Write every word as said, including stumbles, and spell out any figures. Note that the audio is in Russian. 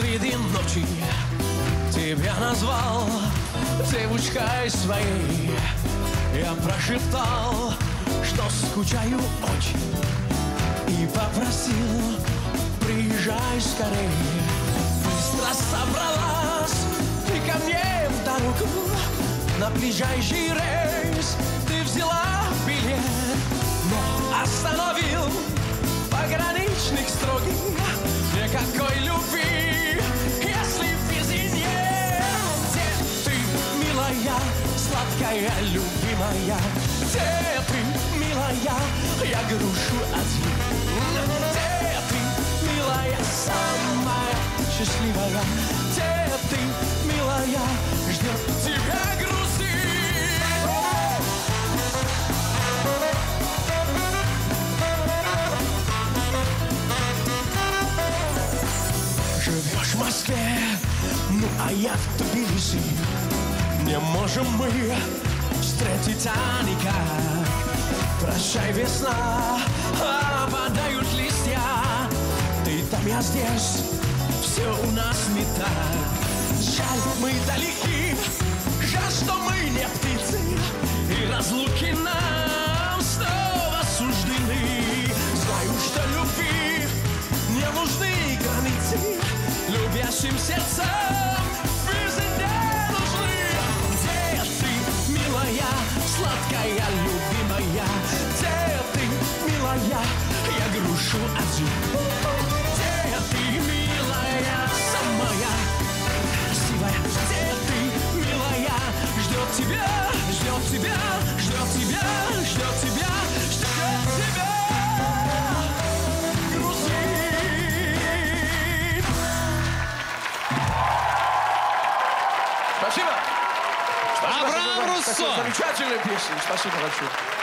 среди ночи тебя назвал девочкой своей. Я прошептал, что скучаю очень, и попросил, приезжай скорее. Быстро собралась ты ко мне в дорогу, на ближайший рейс ты взяла билет, но остановил пограничник строгий. Никакой любви, если везение. Где ты, милая, сладкая, любимая? Где ты, милая, я грушу один? Где ты, милая, самая счастливая? Где ты, милая, ждет тебя грустный? Живешь в Москве, ну а я в Тбилиси. Не можем мы встретиться никак. Прощай, весна, опадают листья. Ты там, я здесь, все у нас не так. Жаль, мы далеки, жаль, что мы не птицы, и разлуки нам снова суждены. Знаю, что любви не нужны границы, любящим сердцам везде нужны. Где ты, милая, сладкая, любимая? Где ты, милая, я грушу один? Где ты, милая, самая красивая? Где ты, милая, ждет тебя, ждет тебя, ждет тебя, ждет тебя, ждет тебя. Спасибо. Абрам Руссо. Замечательная песня. Спасибо большое.